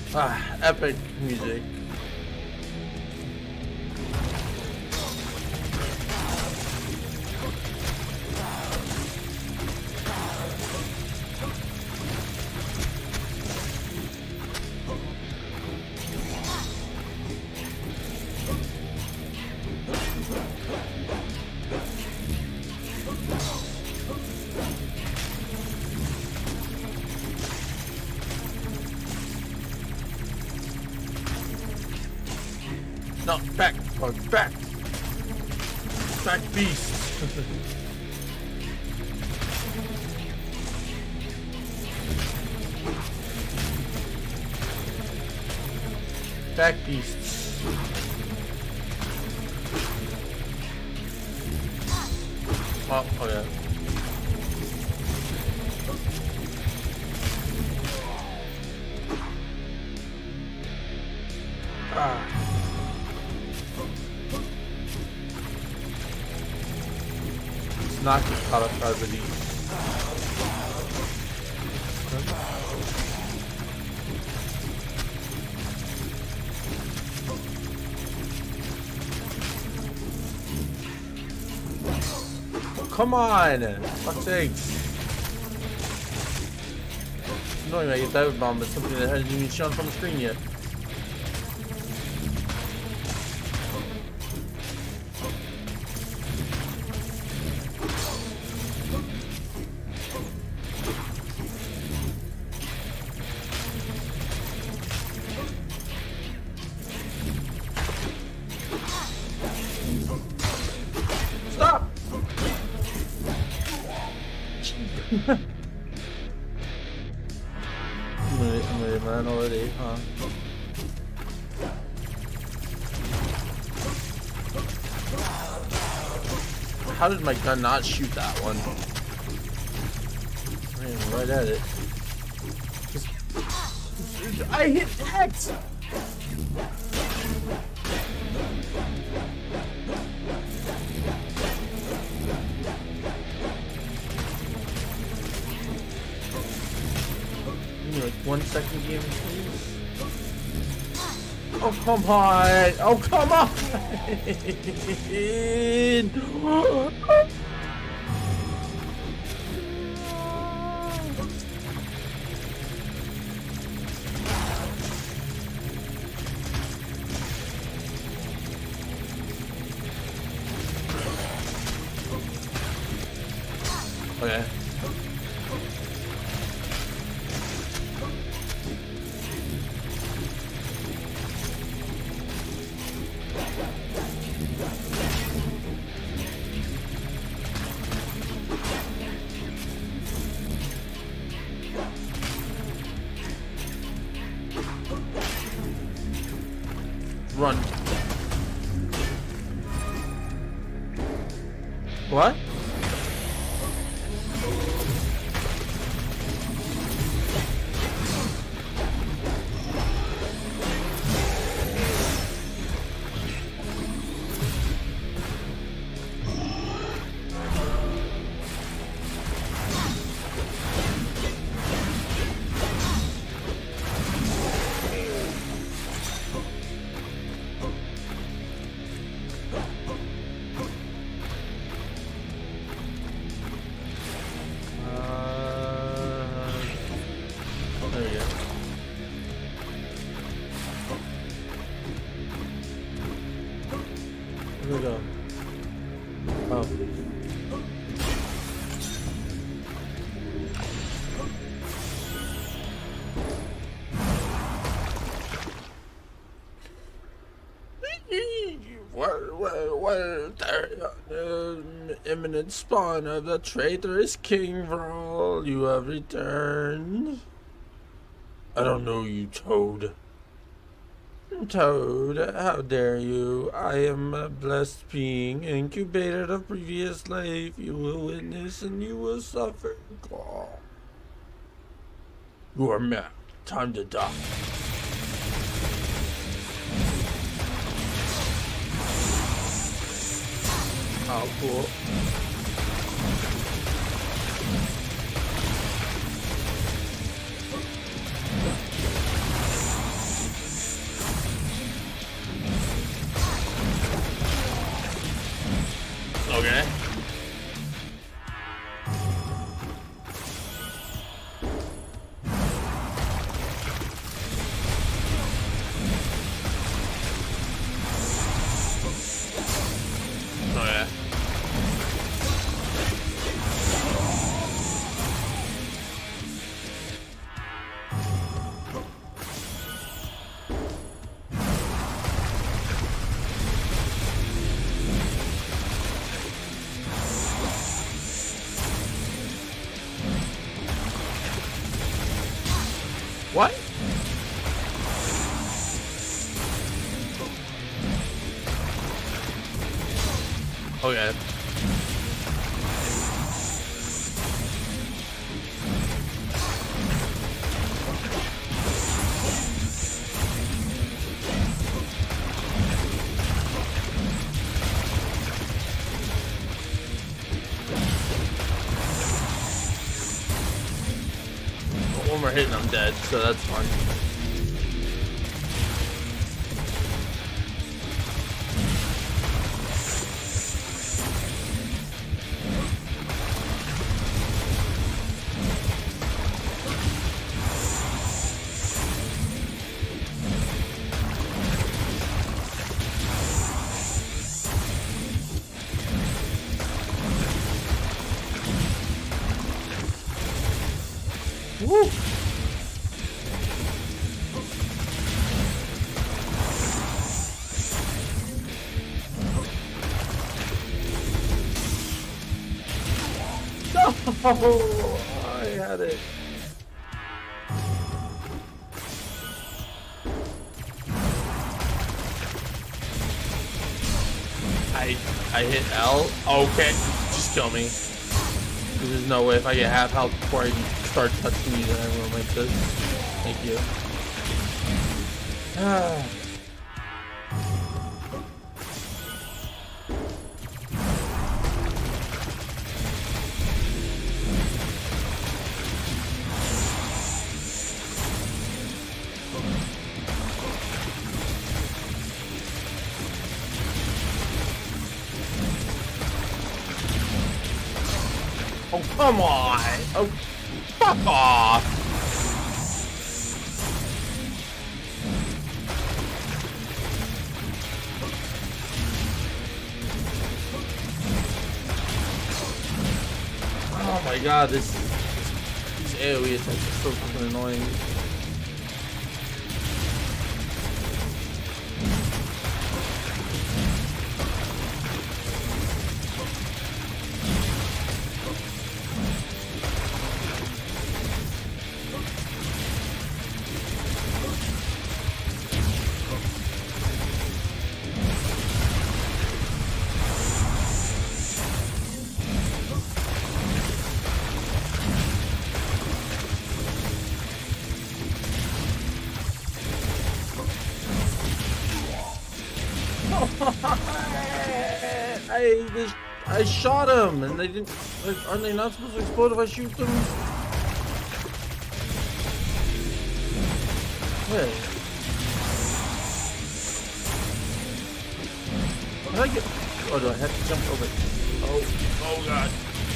Ah, epic music. No, back, or back, back beast. Back beasts. Oh, oh yeah. Ah. Not just caught up by the come on! Fuck's sakes. It's annoying I get dive bomb, but something that hasn't even shown from the screen yet. I'm ready, man, already, huh? How did my gun not shoot that one? I ran right at it. I hit X! Like 1 second game, please. Oh come on! Oh come on! Okay. Run. What? There you go. Where do we go? Oh. Imminent spawn of the traitorous King Vrol, you have returned. I don't know you, Toad. Toad, how dare you? I am a blessed being, incubated of previous life. You will witness and you will suffer. You are mad. Time to die. Oh, cool. Okay. Oh yeah. What? Okay. One more hit and I'm dead, so that's fine. Woo! No! I had it. I hit L. Okay, just kill me. There's no way if I get half health before I start touching you that everyone like this. Thank you. Oh, come on! Oh, fuck off! Oh my god, these AoE attacks are so fucking annoying. I shot him, and they didn't. Aren't they not supposed to explode if I shoot them? Wait. How do I get? Oh, do I have to jump over? Oh god.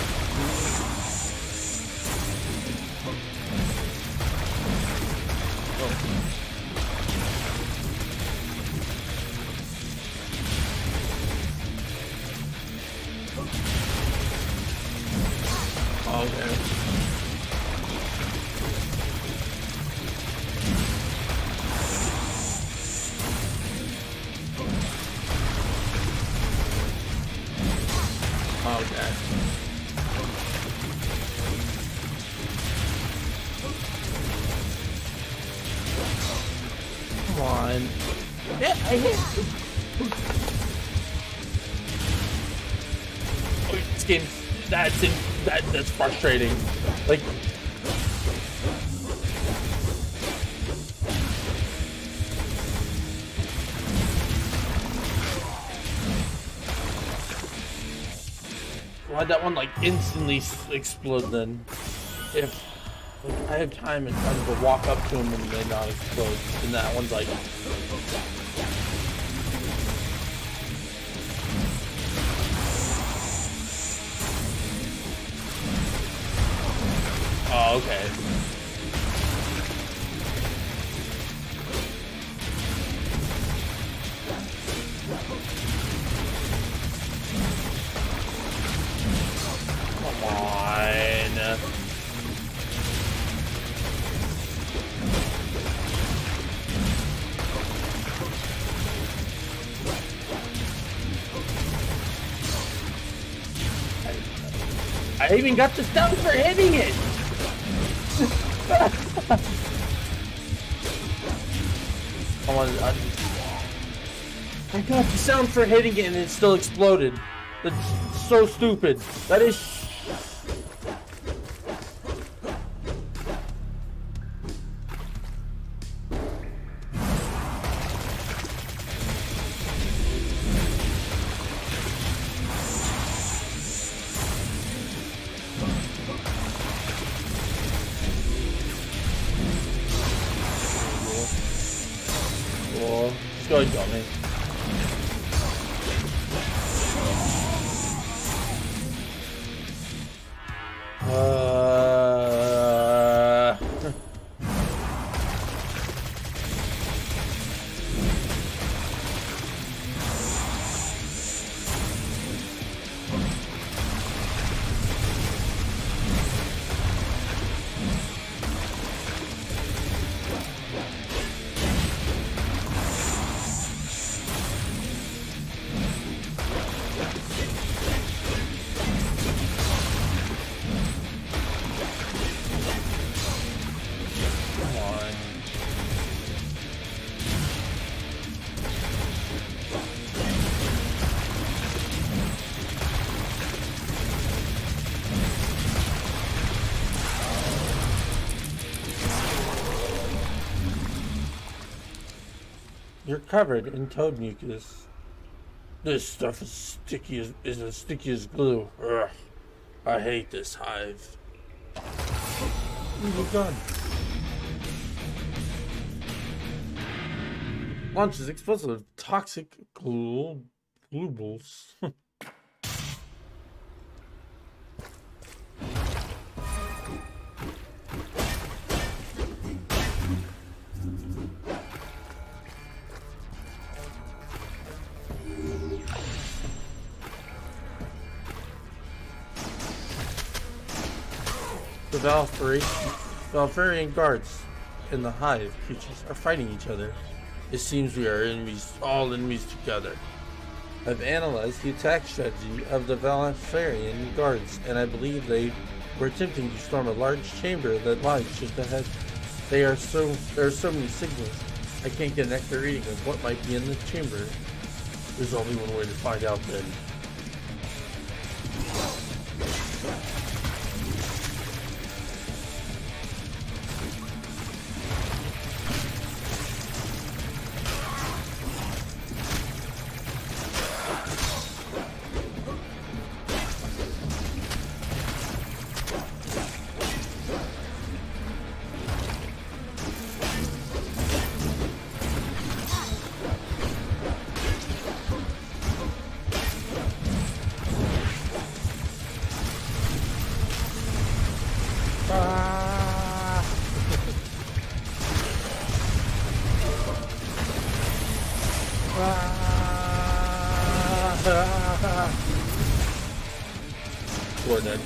Okay. Okay. Come on. Yeah, I hit. Oh, this game. That's frustrating. Like. Why'd that one like instantly explode then? If like, I have time and time to walk up to him and they not explode, and that one's like. Oh, okay. Come on. I even got the stun for hitting it! Come on, I got the sound for hitting it and it still exploded. That's so stupid. That is... Just go and me. You're covered in toad mucus. This stuff is as sticky as glue. Ugh. I hate this hive. Ooh, gun. Launches explosive toxic glubles. The Valfarian guards and the hive creatures are fighting each other. It seems we are all enemies together. I've analyzed the attack strategy of the Valfarian guards, and I believe they were attempting to storm a large chamber that lies just ahead. There are so many signals. I can't get an accurate reading of what might be in the chamber. There's only one way to find out then. We're dead.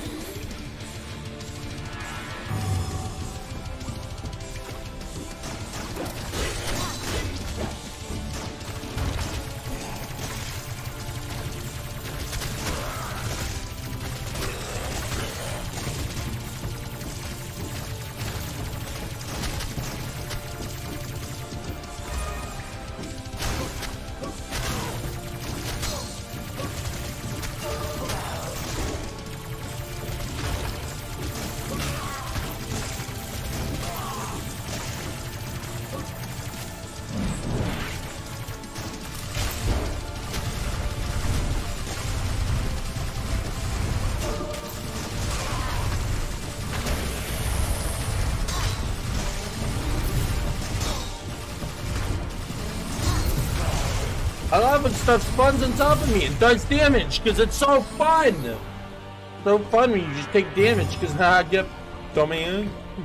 I love when stuff spawns on top of me and does damage because it's so fun. So fun when you just take damage because I get dumbass.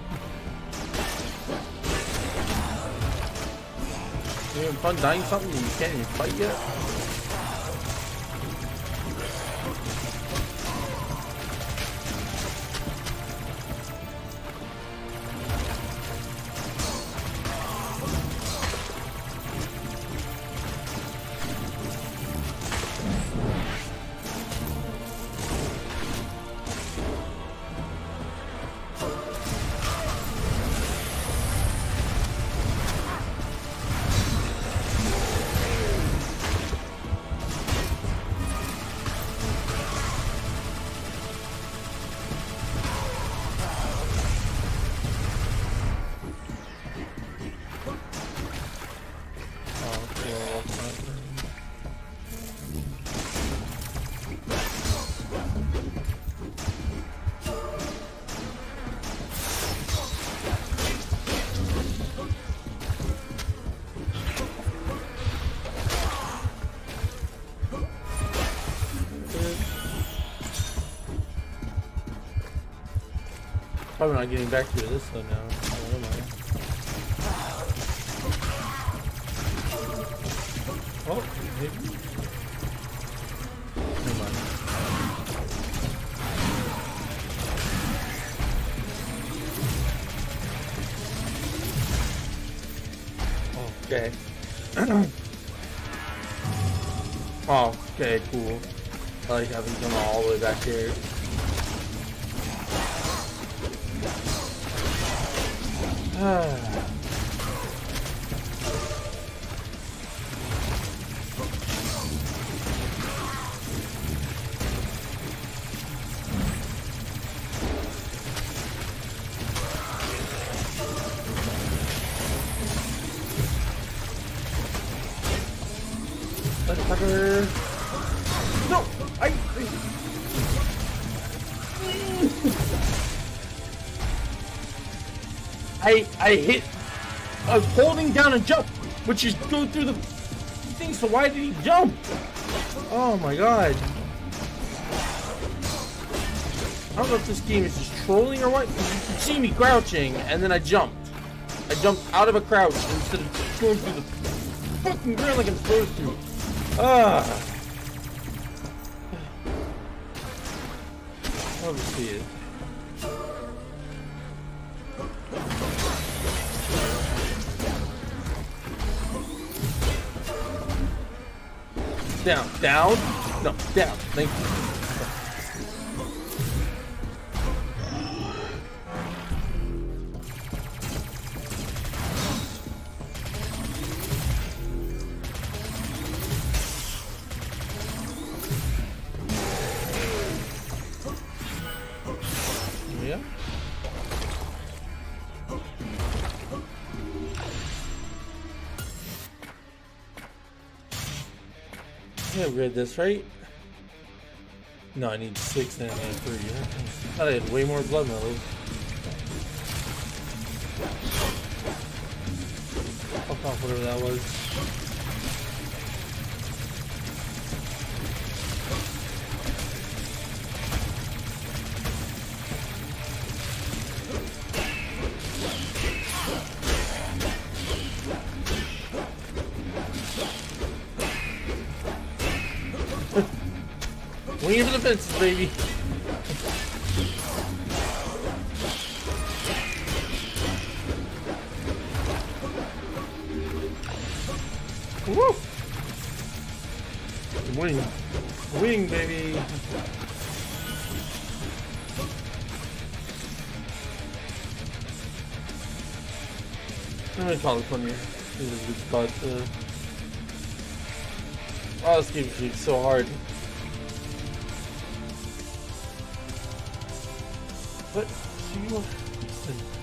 You having fun dying something and you can't even fight yet? Probably not getting back to this though now. Oh, am I? Oh, maybe. Never mind. Okay. Oh, okay, cool. I like having come all the way back here. Motherfucker! No! I hit. I was holding down and jump, which is go through the thing. So why did he jump? Oh my god! I don't know if this game is just trolling or what. You can see me crouching, and then I jumped. I jumped out of a crouch instead of going through the fucking ground like I'm supposed to. I'll just see it. Down, down, no, down. Thank you. Yeah. Yeah, we read this, right? No, I need 6 and I need 3. I thought I had way more blood medals. Fuck off, whatever that was. Wing it for the fences, baby. Woo! Wing. Wing, baby. I'm gonna call it from here. This is a good spot. Oh, this game is so hard. But you